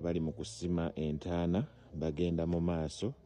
bali mu kusima entaana bagenda mu maaso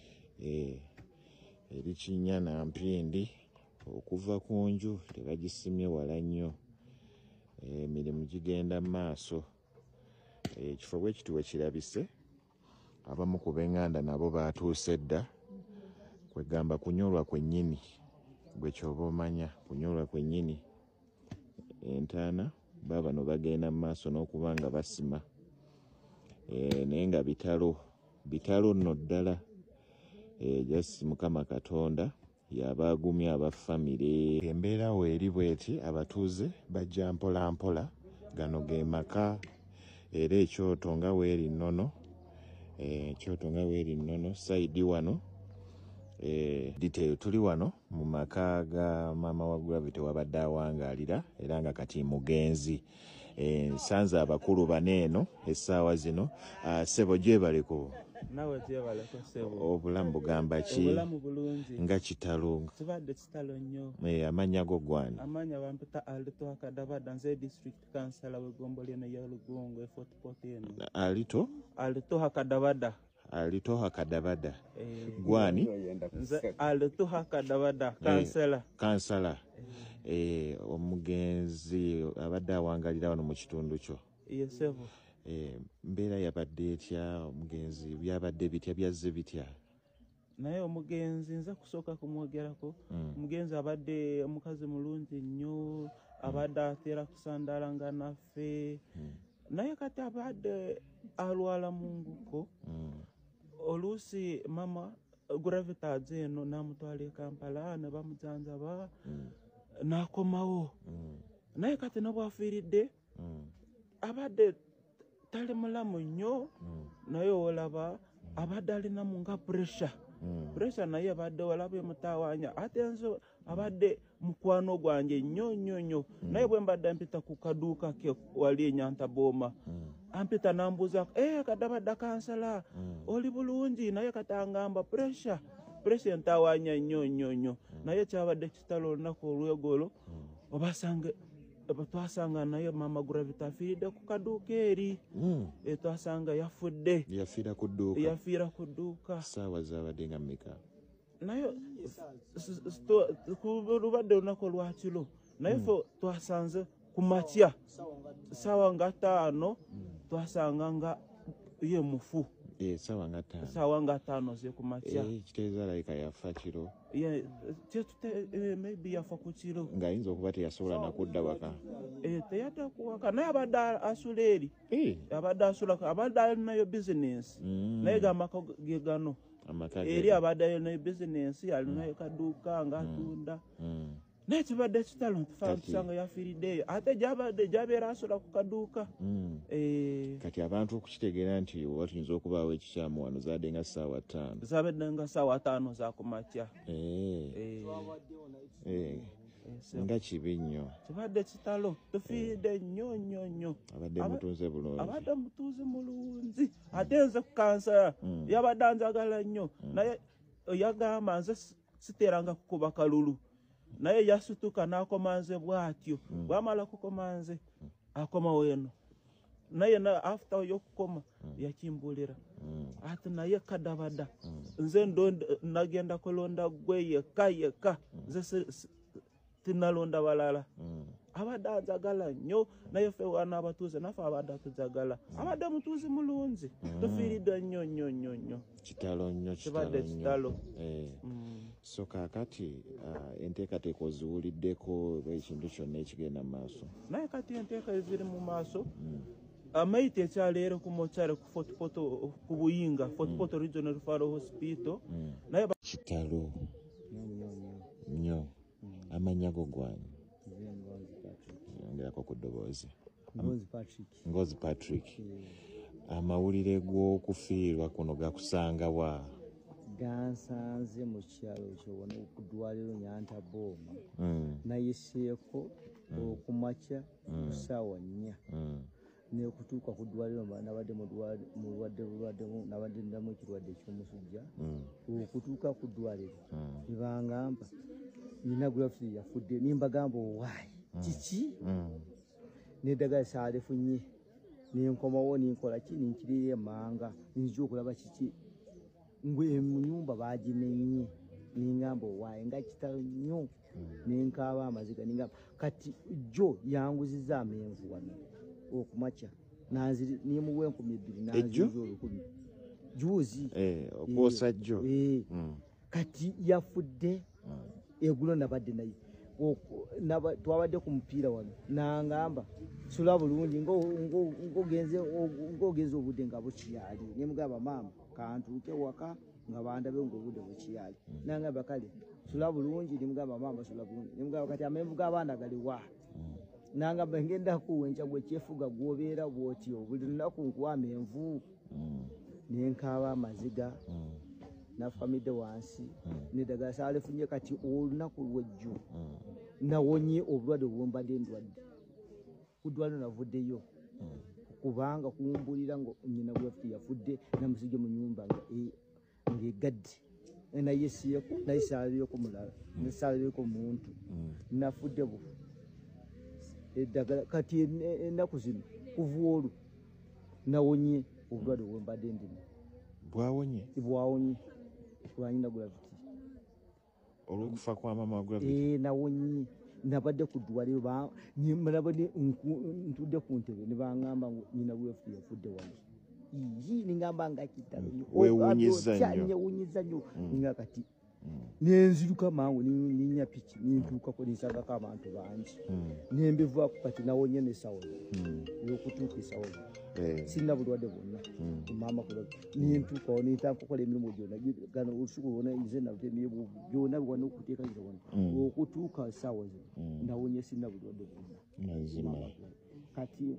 eri Kinyana Mpindi okuva ku nju tebagisimye wala nnyo emirimu gigenda mu maaso ekifo bwe kiti we kirabise abamu ku b'eŋŋanda nabo baatuuse dda kwegamba kunyolwa kwennyini bwe kyoba omanya kunyolwa kwennyini entaana baabano bagenda mu maaso n'okuba nga basima naye nga bitalo nno ddala jasi Mukama Katonda yabaagumya abafamire embeera weeri bweti abatuuze bajja mpola mpola gano ge maka era ekyoto nga weeri nnono saidi wano detail tuli wano mu maka ga maama wa Gravity wabadde awangaalira era nga kati mugenzi nsanze abakulu bane eno essaawa zino ssebo gyebaleko nawe gyebaleko ssebo obulamu bugamba ki obulamu bulungi nga kitalo kibadde kitalo nnyo amannya go gwani amanya bampita Alito Hakadabada nze district councillor w'eggombolo eno y'Olugongo Fort Portal eno Alito Hakadabada gwani nze Alito Hakadabada kansala omugenzi abadde awangalira wano mu kitundu kyo yesebo mbeera yabadde etya omugenzi byabadde bitya byazze bitya naye omugenzi nza kusooka kumwogerako omugenzi abadde omukazi mulungi nnyo abadde ateera kusandaala nga naffe naye kati abadde alwala mu nguko oluusi mama Gravity aze eno n'amutwala e Kampala ne bamujanjaba n'akomawo naye kati nobwafiiridde abadde tali mulamu nnyo naye olaba abadde alinamu nga pressure naye abadde olaba emutawaanya ate nze abadde mukwano gwange nnyo naye bwe mbadde mpita ku kaduuka ke wali Enyantabooma ampita nambuuza Kadabada kansala oli bulungi naye katangamba pressure entawaanya nnyo naye kyabadde kitalo olunaku olwegolo twasanga naye maama Gravity afiiridde ku kaduuka eri twasanga yafudde yafiira ku dduuka saawa zabadde nga mmeka naye lubadde olunaku olwakiro naye fe twasanze ku makya saawa nga 5 twasanga nga ye mufu saawa nga 5 ze ku makya kitegeeza alayika yafa kiro maybe yafa ku kiro ng'ayinza okuba teyasobola nakudda waka teyadda kuwaka naye abadde asula eri abadde alinayo bizinensi naye gamaka ge gano eri abadde alinayo bizinensi alinayo kaduuka ng'atunda naye kibadde kitalo tusanga yafiiriddeeyo ate gyabeera asula ku kaduuka kati abantu okukitegeera nti watuyinza okubaawo ekikyamu wano zabadde nga ssaawa 5 zabadde nga ssaawa 5 za ku makya nga kibi nnyo kibadde kitalo tufiiridde nnyo abadde mutuuze bulungi abadde mutuuze mulungi ate nze ku kansala yabadde anjagala nnyo naye yagamba nze siteeranga kukuba kalulu naye yasituka n'akomanze bw'atyo bw'amala kukomanze akomawo eno naye after y'okukoma yakimbulira ati naye Kadabada nze nagenda kulonda gwe yekka nze tinalonda balala abadde anjagala nnyo naye ffe wana abatuuze naffe abadde atujagala abadde mutuuzi mulungi tufiiridde nnyo kitalo nnyo kibadde kitalo so kaakati enteekateeka oziwuliddeko ekintu kyonna ekigenda mu maaso naye kati enteeka eziri mu maaso amaite ekyaleero ku mochare ku Fort Portal ku Buyinga Fort Portal Regional Referral Hospital naye kitalo nnyo amannya go gwani yongerako ku ddoboozi Ngozi Patrick amawulire g'okufiirwa kuno gakusanga wa gansanze mu kyalo kyobona ku ddwaliro Nyantabooma nayiseeko okumakya ku ssaawa 4 n'okutuuka ku ddwaliro nabadde nabadde ndamu ekirwadde ky'omusujja okutuuka ku ddwaliro nebangamba nina Gravity yafudde nimbagamba owaayi kiki n'eddagala saalifunye ninkomawo ninkola ki ninkirira emanga ninjja okulaba kiki ngwe mu nyumba bagimenye ningamba owaaye nga kitalo nnyo ninkaaba amaziga ningamba kati jjo yanguziza amenvu wano okumakya nanziri nimuwe 2,000 nanziri 1,000 juzi okwosa jjo kati yafudde egulo nabadde naye twabadde ku mupiira wano nangamba sula bulungi ng'ogenze obudde nga bukiyali nemugamba maama kantuuke waka nga bandabe ng'obudde bukiyali nangamba kale sula bulungi nemugamba maama sula bulungi nemugamba kati amenvu g'abaana galiwa nangamba ngenda kuwenca gwe kyefuga gwobeera bwotyo buli lunaku nkuwa amenvu nenkaaba amaziga nafamidde wansi neddagala saalifunye kati olunaku lwejjo nawonye obulwadde obwombadde ndwadde kudwaliro navuddeyo kubanga kumbulira ngo nyina bwaffe yafudde namusijje mu nyumba ng'egadde nayesiyeko naye saalireko mulala nesaalireko muntu nafudde bufu eddagala kati ennaku zino kuva olwo nawonye obulwadde obwombadde ndimu bwawonye lwanyina gravity olw'okufa kwa mama wa gravity nawonye nabadde ku ddwaliro nabadde ntudde ku ntebe ne baŋŋamba ngu nyina bwefu yafudde wano ningamba nga kitalo nyewunyiza nnyo ninga kati nenziruka mangu ninya piki nintuukako ninsangako abantu bangi nembivaako kati nawonye nesawo yokutuuka esawo sirina bulwadde bwonna mama nintuukawo nintankukola emirimu gyonna gano olusuku lwona nze natemyebu byonna biwana okuteeka kiro wano okutuuka sawa zino nawonye sirina bulwadde bwonna kati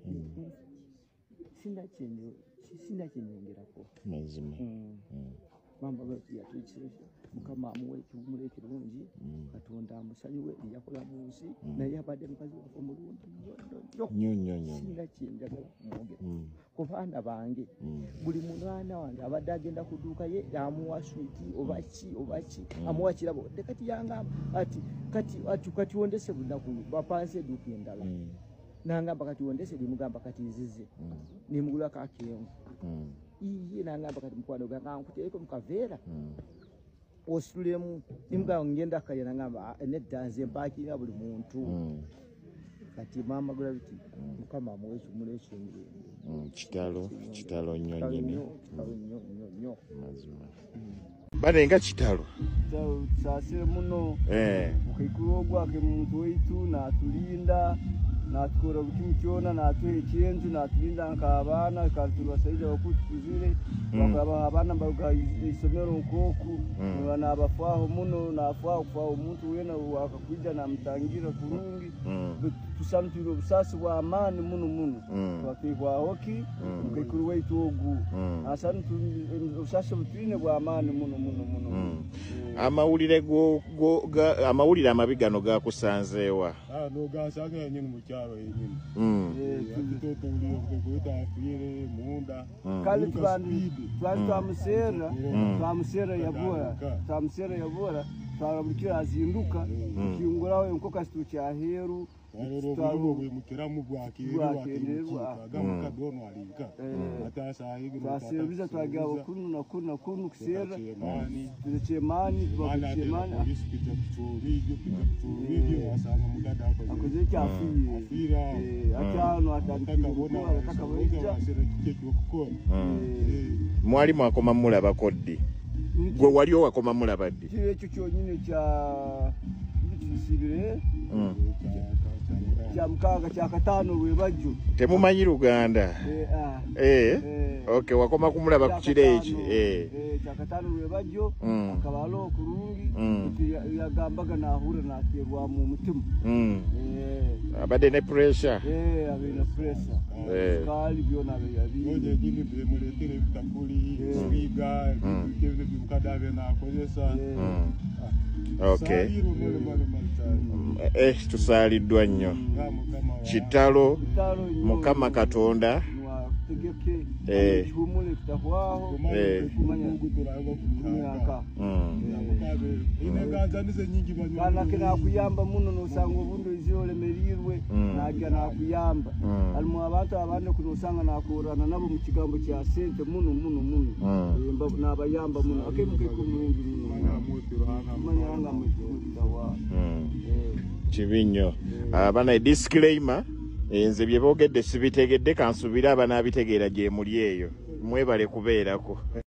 sina kyenyongerako mazima mama yatwekiresa mukama amuwe ekiwumulo ekirungi katonda amusonyiwe eyakola mu nsi naye abadde mukazi waffe omulungi nnyo sina kyenjagala kumwogera ku baana bange buli mwana wange abadde agenda ku dduuka ye amuwa switi oba ki amuwa kirabo kati yangamba kati wondese bunaku bapanze edduuka endala nangamba kati wondese limugamba kati nzize nimugulako akenvu iye nangamba kati mukwano gwange nkuteeko mukaveera ositulemu nimugamba ngenda kalya nangamba nedda nze mpaakirira buli muntu kati mama gravity mukama amuwe ekimulo eky'emirembe kitalo nnyo nyini mazima bane nga kitalo tusaasire muno mukaikulu ogwake muntu waitu natulinda natukora bukimu kyona natuha ekyenju natulinda nk'abaana kandi basaiza bakutuzire bakaba abaana mbaga isomero nkoku nabafaaho muno nafaaho kufaaho omuntu wena wakakwija namutangira kurungi tusamutwire obusasi bwa amaani muno twakwihwahoki mukaikulu waitu ogu asani obusasi obutwine bwa amaani muno amawulire amabi gano gakusanzeewa nogansanga nyine mu kyalo yenyine kale twamuseera yabura twabulikira azinduka kiyunguraho enkoka situ kyaheru twaseebiza twagira bakunu nakunu kuseera tuzekyemaani akoze ekyafiire akyano atandikiraatakabanja mwali mwakoma mulabako ddi gwe wali owakoma mulaba ddi ekyo kyonyine kisibire kyamukaaga kyakataano Bwebajjo temumanyi Luganda okay wakoma kumulaba ku kiro eki kyakataano Bwebajjo akabala okulungi yagambaga nahura naterwamu omutima abadde ne pressure abina pressure kali byona byabiri muletere bitakuli swiga ebyo bimukadabe nakozesa okay tusaaliddwa nnyo kitalo mukama katonda humule tutahwaho kumanyaka kana kina kuyamba muno nosanga obundo iziolemerirwe najja nakuyamba alimu abantu abandi kunosanga nakurana nabo mu kigambo kya sente muno nabayamba muno akemuke kumungi manyanga mututawa Kibinyo abana disclaimer enze byebogedde sibitegedde kansubira abana abitegeera gye muli eyo mwebale kubeerako